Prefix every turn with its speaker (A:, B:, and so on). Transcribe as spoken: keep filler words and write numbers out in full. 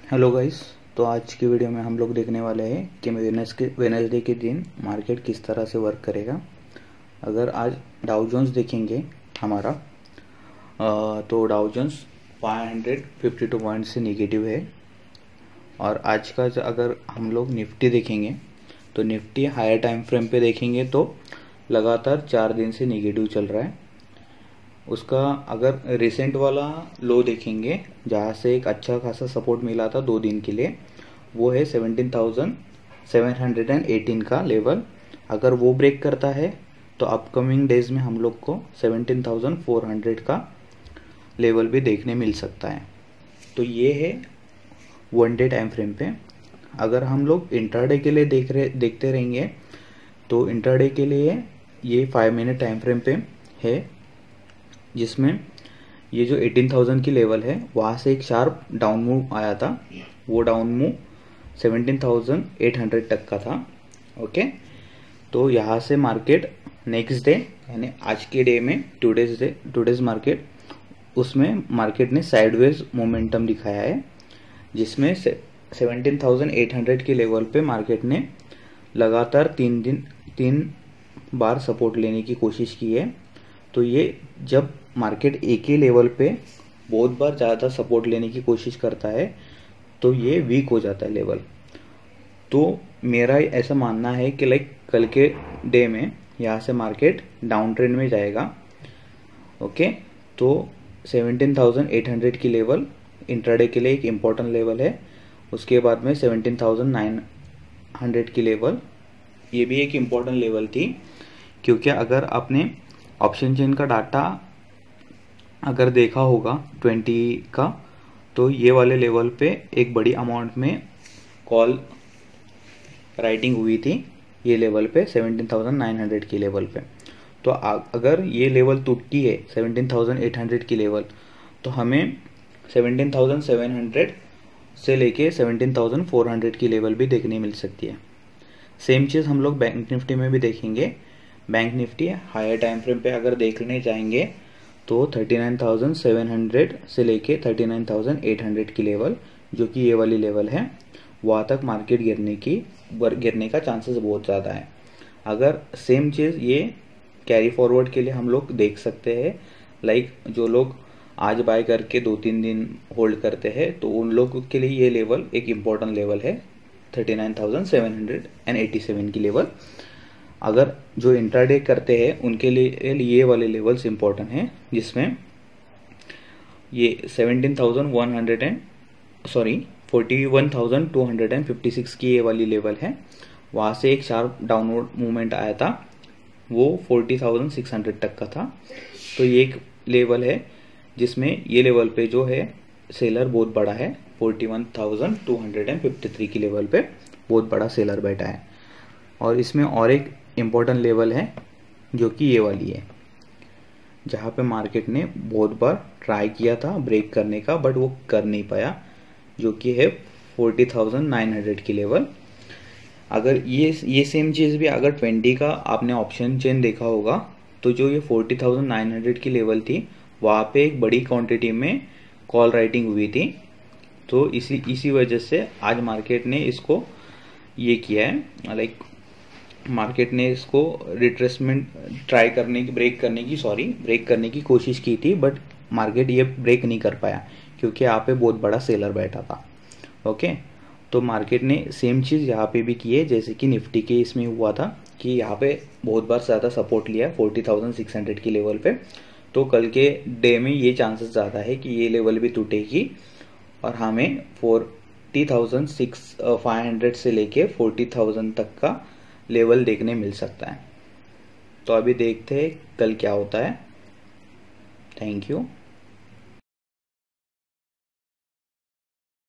A: Hello guys. तो आज की वीडियो में हम लोग देखने वाले हैं कि वेडनेसडे के दिन मार्केट किस तरह से वर्क करेगा। अगर आज डाउ जोन्स देखेंगे हमारा अ, तो डाउ जोन्स पाँच सौ बावन पॉइंट से नेगेटिव है। और आज का जो अगर हम लोग निफ्टी देखेंगे तो निफ्टी हायर टाइम फ्रेम पे देखेंगे तो लगातार चार दिन से नेगेटिव चल रहा है। उसका अगर रिसेंट वाला लो देखेंगे जहाँ से एक अच्छा खासा सपोर्ट मिला था दो दिन के लिए, वो है seventeen thousand seven hundred eighteen का लेवल। अगर वो ब्रेक करता है तो अपकमिंग डेज में हम लोग को सेवनटीन थाउजेंड फोर हंड्रेड का लेवल भी देखने मिल सकता है। तो ये है वन डे टाइम फ्रेम पे। अगर हम लोग इंट्राडे के लिए देख रहे देखते रहेंगे तो इंट्राडे के लिए ये फाइव मिनट टाइम फ्रेम पे है, जिसमें ये जो अठारह हज़ार की लेवल है वहाँ से एक शार्प डाउन मूव आया था। वो डाउन मूव सत्रह हज़ार आठ सौ तक का था। ओके, तो यहाँ से मार्केट नेक्स्ट डे यानी आज के डे में टूडेज डे टूडेज मार्केट उसमें मार्केट ने साइडवेज मोमेंटम दिखाया है, जिसमें सत्रह हज़ार आठ सौ के लेवल पे मार्केट ने लगातार तीन दिन तीन बार सपोर्ट लेने की कोशिश की है। तो ये जब मार्केट एक ही लेवल पे बहुत बार ज़्यादा सपोर्ट लेने की कोशिश करता है तो ये वीक हो जाता है लेवल। तो मेरा ऐसा मानना है कि लाइक कल के डे में यहाँ से मार्केट डाउन ट्रेंड में जाएगा। ओके, तो सत्रह हज़ार आठ सौ की लेवल इंट्राडे के लिए एक इम्पोर्टेंट लेवल है। उसके बाद में सत्रह हज़ार नौ सौ की लेवल, ये भी एक इम्पोर्टेंट लेवल थी, क्योंकि अगर आपने ऑप्शन चेन का डाटा अगर देखा होगा बीस का तो ये वाले लेवल पे एक बड़ी अमाउंट में कॉल राइटिंग हुई थी ये लेवल पे सत्रह हज़ार नौ सौ की लेवल पे। तो अगर ये लेवल टूटती है सत्रह हज़ार आठ सौ की लेवल तो हमें सत्रह हज़ार सात सौ से लेके सत्रह हज़ार चार सौ की लेवल भी देखने मिल सकती है। सेम चीज़ हम लोग बैंक निफ्टी में भी देखेंगे। Bank Nifty higher time frame पे अगर देखने जाएंगे तो उनतालीस हज़ार सात सौ से लेके उनतालीस हज़ार आठ सौ की लेवल, जो कि ये वाली लेवल है, वहाँ तक मार्केट गिरने की गिरने का चांसेस बहुत ज़्यादा है। अगर सेम चीज़ ये कैरी फॉरवर्ड के लिए हम लोग देख सकते हैं, लाइक जो लोग आज बाय करके दो तीन दिन होल्ड करते हैं तो उन लोगों के लिए ये लेवल एक इम्पॉर्टेंट लेवल है, उनतालीस हज़ार सात सौ सत्तासी की लेवल। अगर जो इंट्राडे करते हैं उनके लिए ये वाले लेवल्स इंपॉर्टेंट हैं, जिसमें ये सत्रह हज़ार एक सौ एंड सॉरी इकतालीस हज़ार दो सौ छप्पन की ये वाली लेवल है। वहाँ से एक शार्प डाउनवर्ड मूवमेंट आया था, वो चालीस हज़ार छह सौ तक का था। तो ये एक लेवल है जिसमें ये लेवल पे जो है सेलर बहुत बड़ा है, इकतालीस हज़ार दो सौ तिरेपन की लेवल पे बहुत बड़ा सेलर बैठा है। और इसमें और एक इम्पोर्टेंट लेवल है जो कि ये वाली है, जहाँ पे मार्केट ने बहुत बार ट्राई किया था ब्रेक करने का बट वो कर नहीं पाया, जो कि है चालीस हज़ार नौ सौ की लेवल। अगर ये ये सेम चीज़ भी अगर बीस का आपने ऑप्शन चेन देखा होगा तो जो ये चालीस हज़ार नौ सौ की लेवल थी वहाँ पे एक बड़ी क्वांटिटी में कॉल राइटिंग हुई थी। तो इसी इसी वजह से आज मार्केट ने इसको ये किया है, लाइक मार्केट ने इसको रिट्रेसमेंट ट्राई करने की ब्रेक करने की सॉरी ब्रेक करने की कोशिश की थी, बट मार्केट ये ब्रेक नहीं कर पाया क्योंकि यहाँ पे बहुत बड़ा सेलर बैठा था। ओके, तो मार्केट ने सेम चीज़ यहाँ पे भी की है जैसे कि निफ्टी के इसमें हुआ था कि यहाँ पे बहुत बार ज़्यादा सपोर्ट लिया चालीस हज़ार छह सौ की लेवल पे। तो कल के डे में ये चांसेस ज़्यादा है कि ये लेवल भी टूटेगी और हमें चालीस हज़ार पाँच सौ से लेके चालीस हज़ार तक का लेवल देखने मिल सकता है। तो अभी देखते हैं कल क्या होता है। Thank you.